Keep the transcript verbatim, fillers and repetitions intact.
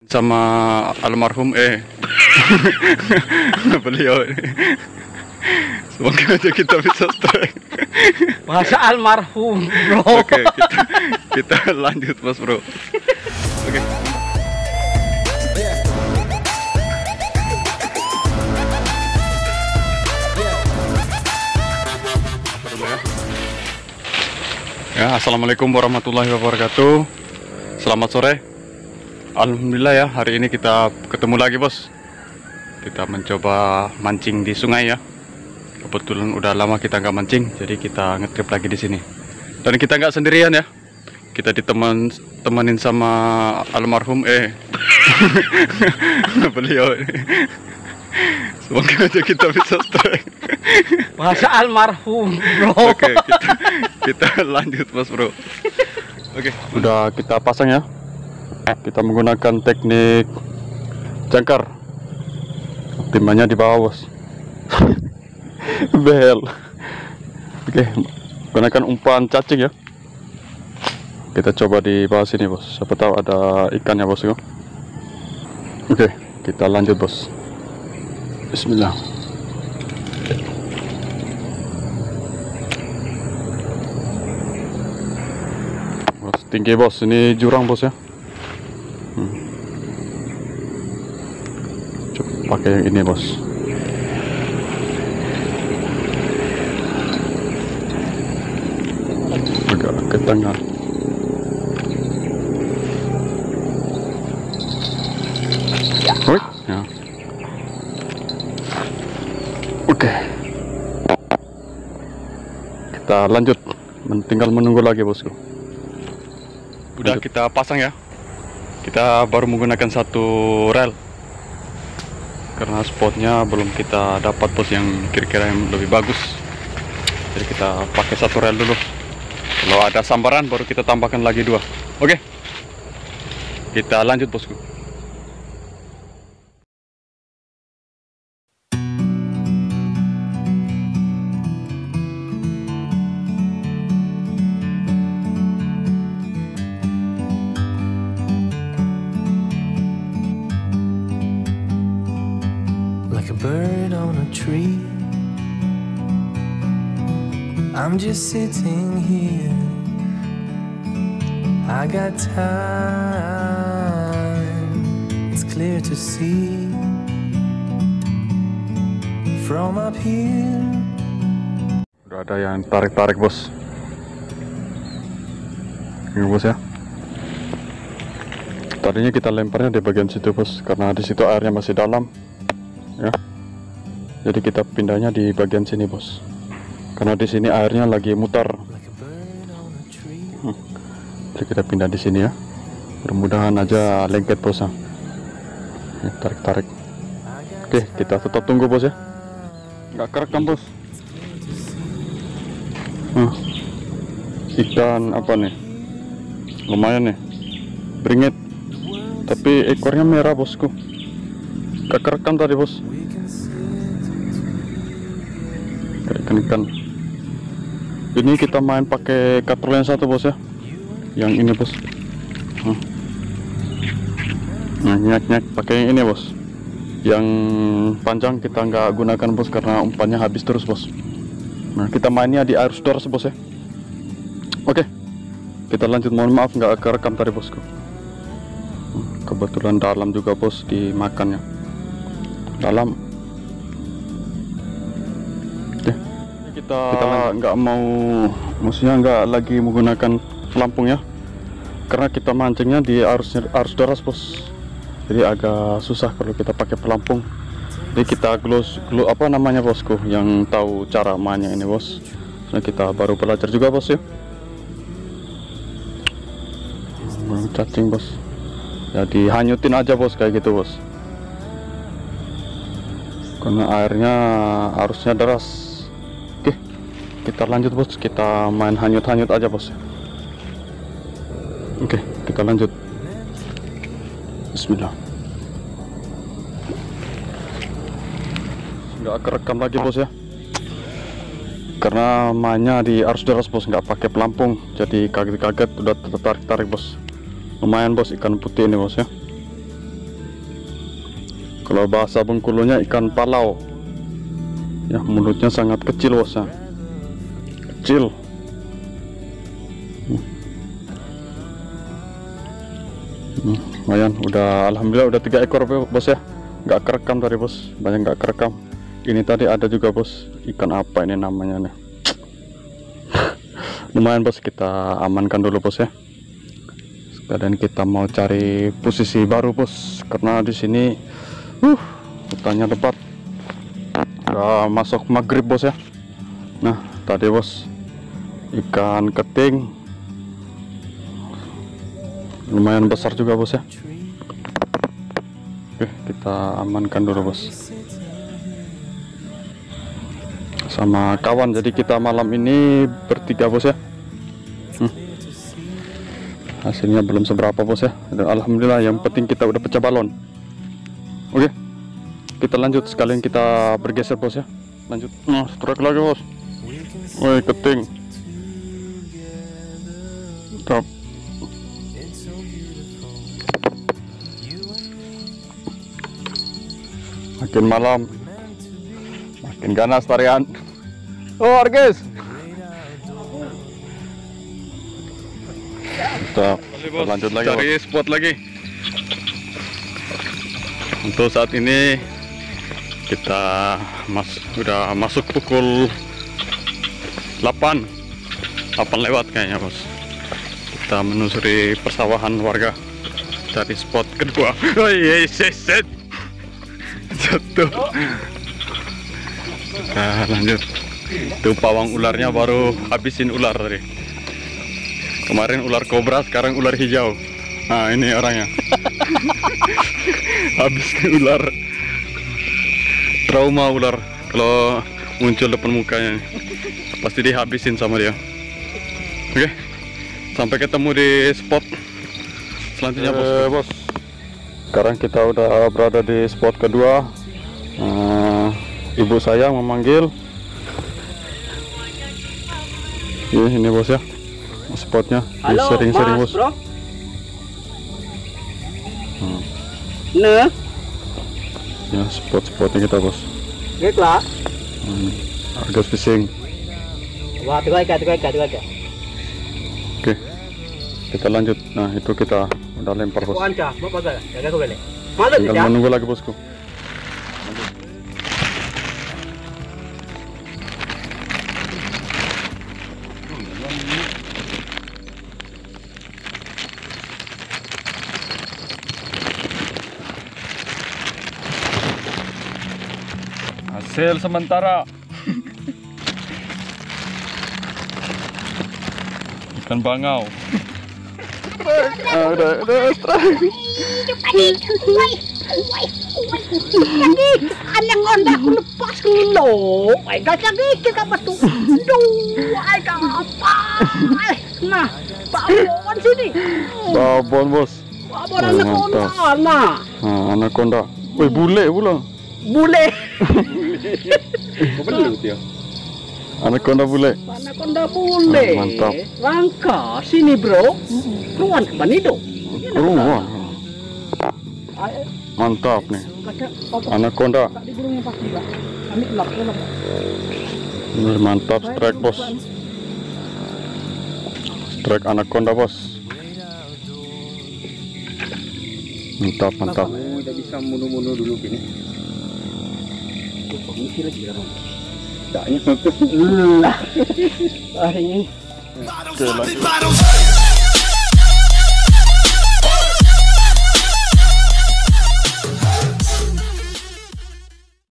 sama almarhum eh beliau. Semoga aja kita bisa strike. Masa almarhum, bro. Oke, kita, kita lanjut mas bro. Oke. Ya, assalamualaikum warahmatullahi wabarakatuh. Selamat sore. Alhamdulillah ya, hari ini kita ketemu lagi bos. Kita mencoba mancing di sungai ya. Kebetulan udah lama kita nggak mancing, jadi kita ngetrip lagi di sini. Dan kita nggak sendirian ya. Kita ditemen temenin sama almarhum eh beliau. Semoga aja kita bisa strike. Masa almarhum, bro. Oke, kita, kita lanjut mas bro. Oke, udah kita pasang ya. Kita menggunakan teknik jangkar. Timbannya di bawah bos. Bel. Oke, gunakan umpan cacing ya. Kita coba di bawah sini bos. Siapa tahu ada ikannya bos ya. Oke, kita lanjut bos. Bismillah. Bos, tinggi bos. Ini jurang bos ya. Hmm. Coba pakai yang ini bos. Agak ke tengah. Wih, ya. Oke, kita lanjut. Tinggal menunggu lagi bosku. Udah kita pasang ya. Kita baru menggunakan satu rel karena spotnya belum kita dapat bos yang kira-kira yang lebih bagus. Jadi kita pakai satu rel dulu. Kalau ada sambaran baru kita tambahkan lagi dua. Oke, kita lanjut bosku. Like a bird on a tree, I'm just sitting here. I got time, it's clear to see from up here. Udah ada yang tarik-tarik bos. Ini bos ya. Tadinya kita lemparnya di bagian situ bos, karena di situ airnya masih dalam. Ya, jadi kita pindahnya di bagian sini bos, karena di sini airnya lagi mutar. Hmm. Jadi kita pindah di sini ya. Mudah-mudahan aja lengket bos ya. Tarik-tarik. Oke, kita tetap tunggu bos ya. Nggak kerekam bos. Hmm. Ikan apa nih? Lumayan nih, beringit. Tapi ekornya merah bosku. Gak kerekam tadi bos. Ikan-ikan ini kita main pakai cutter lens satu bos ya. Yang ini bos. Hmm. Nah, nyak-nyak pakai yang ini bos. Yang panjang kita nggak gunakan bos karena umpannya habis terus bos. Nah, kita mainnya di air deras bos ya. Oke, kita lanjut. Mohon maaf nggak kerekam tadi bosku. Kebetulan dalam juga bos dimakannya. Dalam. Oke, kita nggak mau, maksudnya nggak lagi menggunakan pelampung ya, karena kita mancingnya di arus arus deras bos. Jadi agak susah kalau kita pakai pelampung. Jadi kita glus, glus apa namanya bosku, yang tahu cara mainnya ini bos. Nah, kita baru belajar juga bos ya. Hmm, cacing bos. Jadi hanyutin aja bos kayak gitu bos. Karena airnya arusnya deras. Oke, kita lanjut bos. Kita main hanyut-hanyut aja bos. Oke, kita lanjut. Bismillah. Nggak kerekam lagi bos ya, karena mainnya di arus deras bos, nggak pakai pelampung. Jadi kaget-kaget udah tertarik-tarik bos. Lumayan bos ikan putih ini bos ya. Kalau bahasa Bengkulunya ikan palau. Ya, mulutnya sangat kecil bos ya. Kecil. Hmm. Hmm, lumayan, udah alhamdulillah udah tiga ekor bos ya. Nggak kerekam tadi bos, banyak nggak kerekam. Ini tadi ada juga bos, ikan apa ini namanya nih. Lumayan bos, kita amankan dulu bos ya. Sekalian kita mau cari posisi baru bos, karena di sini uh hutannya lebat. Udah masuk maghrib bos ya. Nah tadi bos ikan keting lumayan besar juga bos ya. Oke, kita amankan dulu bos sama kawan. Jadi kita malam ini bertiga bos ya. hmm. Hasilnya belum seberapa bos ya, dan alhamdulillah yang penting kita udah pecah balon. Oke, kita lanjut, sekalian kita bergeser bos ya. Lanjut. Nah, strike lagi bos. Woi, keting. Top. Makin malam makin ganas tarian. Oh Arges, kita, kita lanjut lagi cari bos. Spot lagi. Untuk saat ini kita mas udah masuk pukul delapan lewat kayaknya bos. Kita menelusuri persawahan warga cari spot kedua. Oh yes, yes, yes. Jatuh. Nah, lanjut. Tuh pawang ularnya baru habisin ular tadi. Kemarin ular kobra, sekarang ular hijau. Nah ini orangnya. Habis ular. Trauma ular kalau muncul depan mukanya. Pasti dihabisin sama dia. Oke, sampai ketemu di spot selanjutnya bos. Eh, bos. Sekarang kita udah berada di spot kedua. uh, Ibu saya memanggil. Ini, ini bos ya, spotnya. Sering-sering bos. Bro. Hmm. Nah, ya spot-spotnya kita bos. baiklah. hmm. Argus fishing. Wah, tiga ikan, tiga ikan, tiga ikan. Oke, kita lanjut. Nah itu kita udah lempar bos. Anca, bapak saya, jaga aku balik. Mana Tinggal dia? menunggu lagi bosku. Hasil sementara ikan bangau. Ah, udah, udah, strike. Anang onda aku lepas lo. Ay, lagi kita batu. Duh, ay apa? Nah, babon sini. Babon bos. Babon anaconda, nah. Nah, anaconda. Wih, bule pula. Bule. Belut ya. Anaconda bule. Anaconda bule. Ah, mantap. Rangka sini bro. Ruan ke Banido. Ruan. Mantap nih. Anaconda. Ini mantap strike bos. Strike anaconda bos. Mantap mantap. Udah bisa munu-munu dulu gini. Mesti lagi kan. Taknya lah. Ah ini. Oke, lanjut.